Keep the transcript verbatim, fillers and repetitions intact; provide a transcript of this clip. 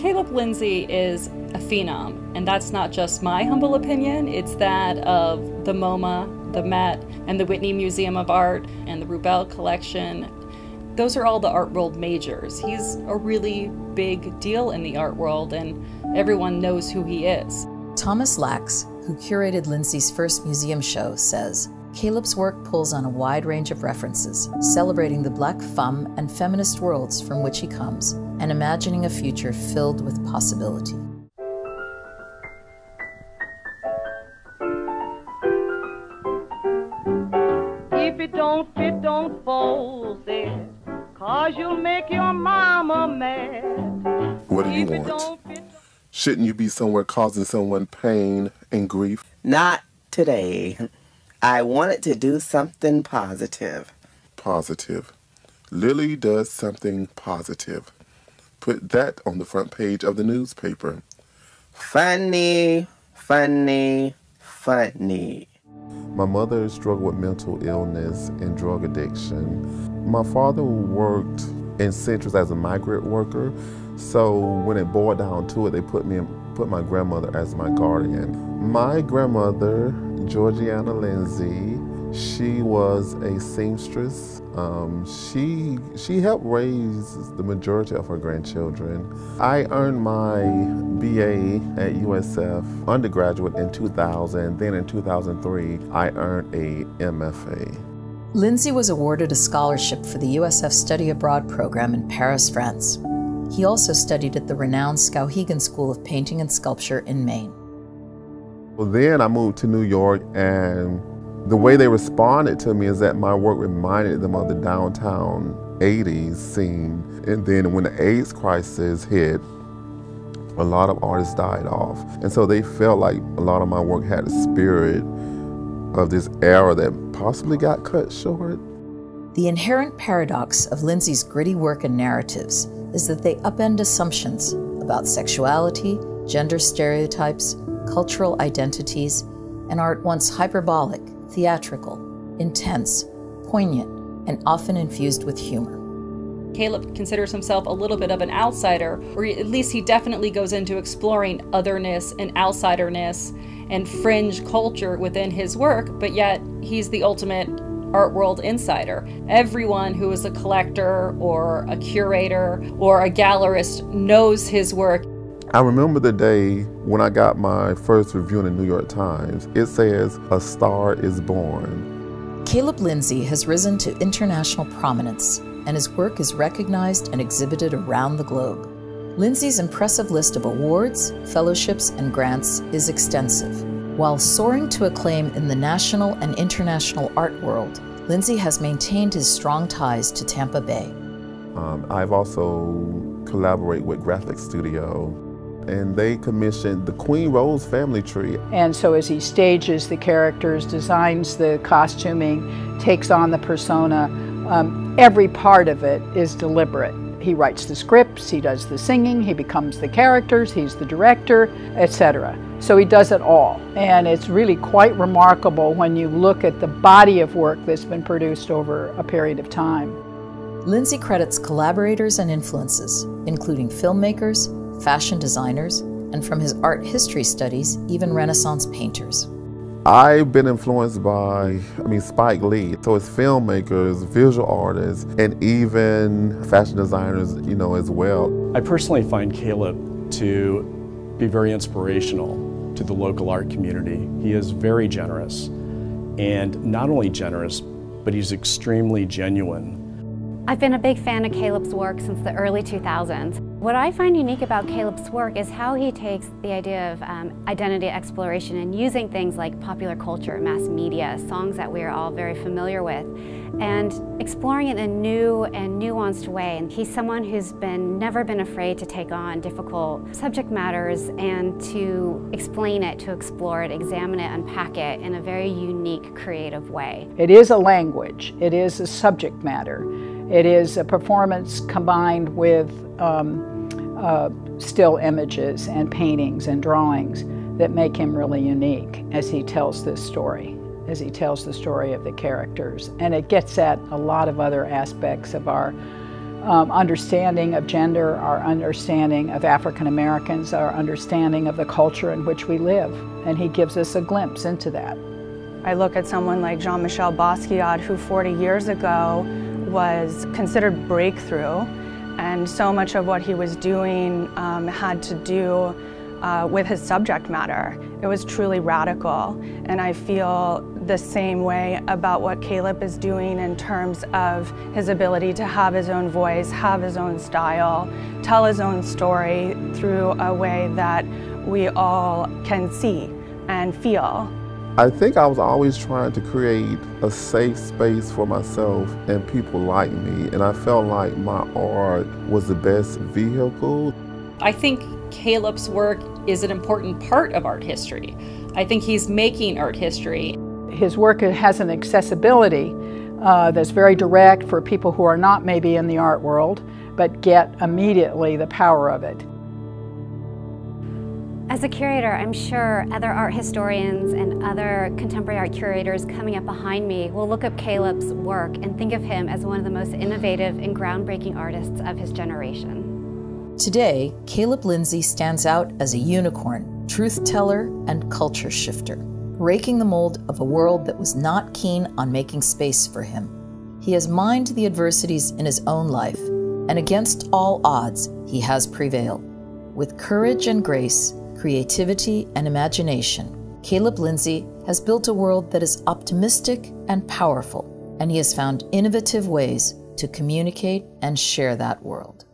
Kalup Linzy is a phenom, and that's not just my humble opinion, it's that of the MoMA, the Met, and the Whitney Museum of Art, and the Rubell Collection. Those are all the art world majors. He's a really big deal in the art world, and everyone knows who he is. Thomas Lax, who curated Linzy's first museum show, says, Kalup's work pulls on a wide range of references, celebrating the Black femme and feminist worlds from which he comes, and imagining a future filled with possibility. If it don't fit, don't force it, 'cause you'll make your mama mad. What do you want? Shouldn't you be somewhere causing someone pain and grief? Not today. I wanted to do something positive. Positive. Lily does something positive. Put that on the front page of the newspaper. Funny, funny, funny. My mother struggled with mental illness and drug addiction. My father worked in Central as a migrant worker, so when it boiled down to it, they put me in, put my grandmother as my guardian. My grandmother, Georgiana Linzy, she was a seamstress. Um, she she helped raise the majority of her grandchildren. I earned my B A at U S F undergraduate in two thousand. Then in two thousand three, I earned a M F A. Linzy was awarded a scholarship for the U S F Study Abroad Program in Paris, France. He also studied at the renowned Skowhegan School of Painting and Sculpture in Maine. Well, then I moved to New York, and the way they responded to me is that my work reminded them of the downtown eighties scene. And then when the AIDS crisis hit, a lot of artists died off. And so they felt like a lot of my work had the spirit of this era that possibly got cut short. The inherent paradox of Linzy's gritty work and narratives is that they upend assumptions about sexuality, gender stereotypes, cultural identities, and art once hyperbolic, theatrical, intense, poignant, and often infused with humor. Kalup considers himself a little bit of an outsider, or at least he definitely goes into exploring otherness and outsiderness and fringe culture within his work, but yet he's the ultimate art world insider. Everyone who is a collector or a curator or a gallerist knows his work. I remember the day when I got my first review in the New York Times. It says, "A star is born." Kalup Linzy has risen to international prominence, and his work is recognized and exhibited around the globe. Linzy's impressive list of awards, fellowships, and grants is extensive. While soaring to acclaim in the national and international art world, Linzy has maintained his strong ties to Tampa Bay. Um, I've also collaborated with Graphicstudio, and they commissioned the Queen Rose family tree. And so as he stages the characters, designs the costuming, takes on the persona, um, every part of it is deliberate. He writes the scripts, he does the singing, he becomes the characters, he's the director, et cetera. So he does it all. And it's really quite remarkable when you look at the body of work that's been produced over a period of time. Linzy credits collaborators and influences, including filmmakers, fashion designers, and from his art history studies, even Renaissance painters. I've been influenced by, I mean, Spike Lee. So it's filmmakers, visual artists, and even fashion designers, you know, as well. I personally find Kalup to be very inspirational to the local art community. He is very generous, and not only generous, but he's extremely genuine. I've been a big fan of Kalup's work since the early two thousands. What I find unique about Kalup's work is how he takes the idea of um, identity exploration and using things like popular culture, mass media, songs that we're all very familiar with, and exploring it in a new and nuanced way. And he's someone who's been never been afraid to take on difficult subject matters and to explain it, to explore it, examine it, unpack it in a very unique, creative way. It is a language. It is a subject matter. It is a performance combined with um, uh, still images and paintings and drawings that make him really unique as he tells this story, as he tells the story of the characters. And it gets at a lot of other aspects of our um, understanding of gender, our understanding of African Americans, our understanding of the culture in which we live. And he gives us a glimpse into that. I look at someone like Jean-Michel Basquiat, who forty years ago was considered breakthrough, and so much of what he was doing um, had to do uh, with his subject matter. It was truly radical, and I feel the same way about what Kalup is doing in terms of his ability to have his own voice, have his own style, tell his own story through a way that we all can see and feel. I think I was always trying to create a safe space for myself and people like me, and I felt like my art was the best vehicle. I think Kalup's work is an important part of art history. I think he's making art history. His work has an accessibility uh, that's very direct for people who are not maybe in the art world, but get immediately the power of it. As a curator, I'm sure other art historians and other contemporary art curators coming up behind me will look up Kalup's work and think of him as one of the most innovative and groundbreaking artists of his generation. Today, Kalup Linzy stands out as a unicorn, truth teller, and culture shifter, breaking the mold of a world that was not keen on making space for him. He has mined the adversities in his own life, and against all odds, he has prevailed. With courage and grace, creativity and imagination, Kalup Linzy has built a world that is optimistic and powerful, and he has found innovative ways to communicate and share that world.